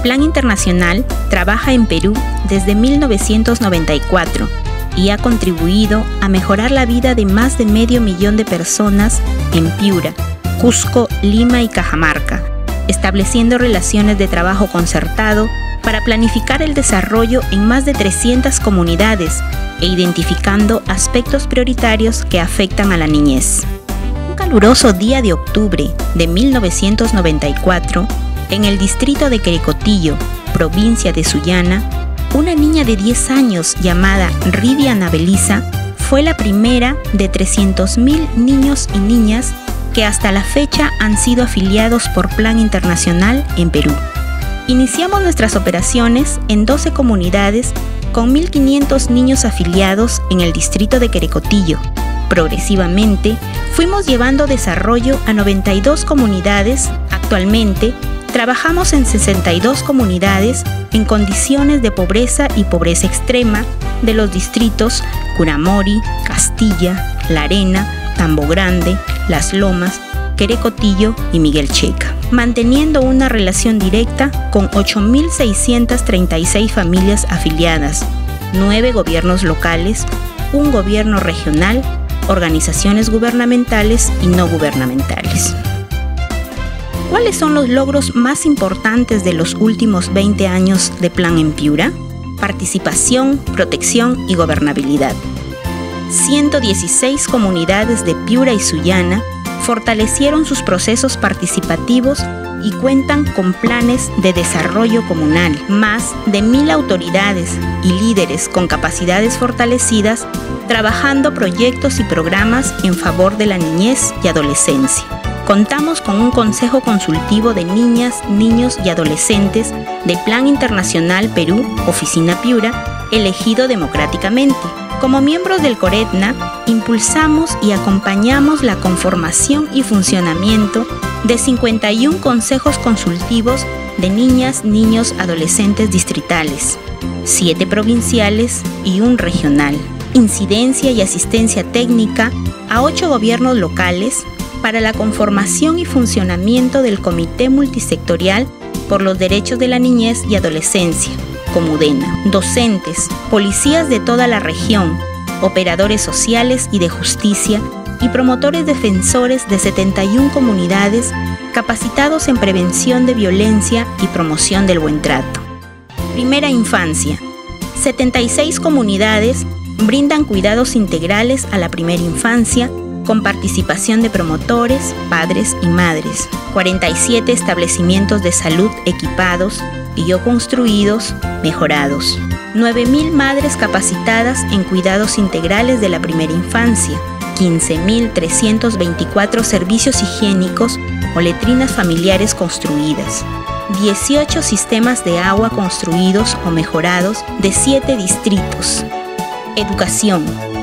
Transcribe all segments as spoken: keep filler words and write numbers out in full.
Plan Internacional trabaja en Perú desde mil novecientos noventa y cuatro y ha contribuido a mejorar la vida de más de medio millón de personas en Piura, Cusco, Lima y Cajamarca, estableciendo relaciones de trabajo concertado para planificar el desarrollo en más de trescientas comunidades e identificando aspectos prioritarios que afectan a la niñez. Un caluroso día de octubre de mil novecientos noventa y cuatro, en el distrito de Querecotillo, provincia de Sullana, una niña de diez años llamada Rivia Anabelisa fue la primera de trescientos mil niños y niñas que hasta la fecha han sido afiliados por Plan Internacional en Perú. Iniciamos nuestras operaciones en doce comunidades con mil quinientos niños afiliados en el distrito de Querecotillo. Progresivamente, fuimos llevando desarrollo a noventa y dos comunidades. Actualmente, trabajamos en sesenta y dos comunidades en condiciones de pobreza y pobreza extrema de los distritos Curamori, Castilla, La Arena, Tambo Grande, Las Lomas, Querecotillo y Miguel Checa, manteniendo una relación directa con ocho mil seiscientas treinta y seis familias afiliadas, nueve gobiernos locales, un gobierno regional, organizaciones gubernamentales y no gubernamentales. ¿Cuáles son los logros más importantes de los últimos veinte años de Plan en Piura? Participación, protección y gobernabilidad. ciento dieciséis comunidades de Piura y Sullana fortalecieron sus procesos participativos y cuentan con planes de desarrollo comunal. Más de mil autoridades y líderes con capacidades fortalecidas trabajando proyectos y programas en favor de la niñez y adolescencia. Contamos con un Consejo Consultivo de Niñas, Niños y Adolescentes de Plan Internacional Perú, Oficina Piura, elegido democráticamente. Como miembros del CORETNA, impulsamos y acompañamos la conformación y funcionamiento de cincuenta y un consejos consultivos de niñas, niños, adolescentes distritales, siete provinciales y un regional. Incidencia y asistencia técnica a ocho gobiernos locales para la conformación y funcionamiento del Comité Multisectorial por los Derechos de la Niñez y Adolescencia, Comudena, docentes, policías de toda la región, operadores sociales y de justicia y promotores defensores de setenta y una comunidades capacitados en prevención de violencia y promoción del buen trato. Primera infancia. setenta y seis comunidades brindan cuidados integrales a la primera infancia con participación de promotores, padres y madres. cuarenta y siete establecimientos de salud equipados y o construidos, mejorados. nueve mil madres capacitadas en cuidados integrales de la primera infancia. quince mil trescientos veinticuatro servicios higiénicos o letrinas familiares construidas. dieciocho sistemas de agua construidos o mejorados de siete distritos. Educación.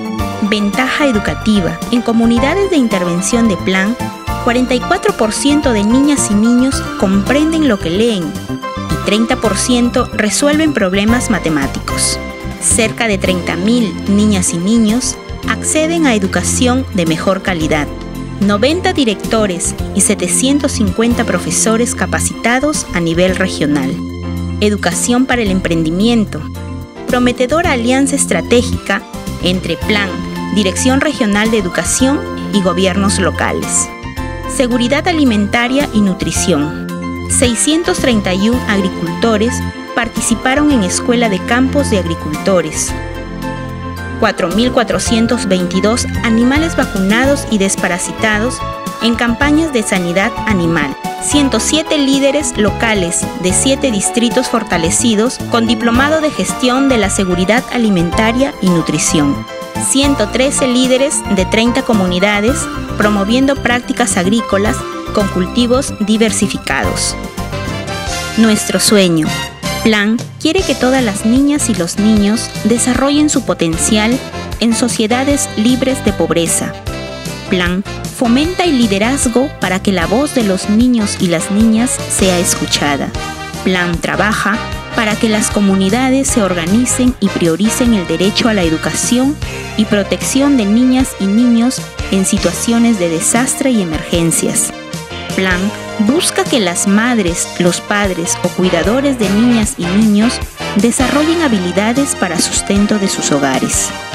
Ventaja educativa. En comunidades de intervención de plan, cuarenta y cuatro por ciento de niñas y niños comprenden lo que leen y treinta por ciento resuelven problemas matemáticos. Cerca de treinta mil niñas y niños acceden a educación de mejor calidad. noventa directores y setecientos cincuenta profesores capacitados a nivel regional. Educación para el emprendimiento. Prometedora alianza estratégica entre Plan, Dirección Regional de Educación y gobiernos locales. Seguridad alimentaria y nutrición. seiscientos treinta y uno agricultores participaron en Escuela de Campos de Agricultores. cuatro mil cuatrocientos veintidós animales vacunados y desparasitados en campañas de sanidad animal. ciento siete líderes locales de siete distritos fortalecidos con diplomado de gestión de la seguridad alimentaria y nutrición. ciento trece líderes de treinta comunidades promoviendo prácticas agrícolas con cultivos diversificados. Nuestro sueño. Plan quiere que todas las niñas y los niños desarrollen su potencial en sociedades libres de pobreza. Plan fomenta el liderazgo para que la voz de los niños y las niñas sea escuchada. Plan trabaja para que las comunidades se organicen y prioricen el derecho a la educación y protección de niñas y niños en situaciones de desastre y emergencias. plan busca que las madres, los padres o cuidadores de niñas y niños desarrollen habilidades para sustento de sus hogares.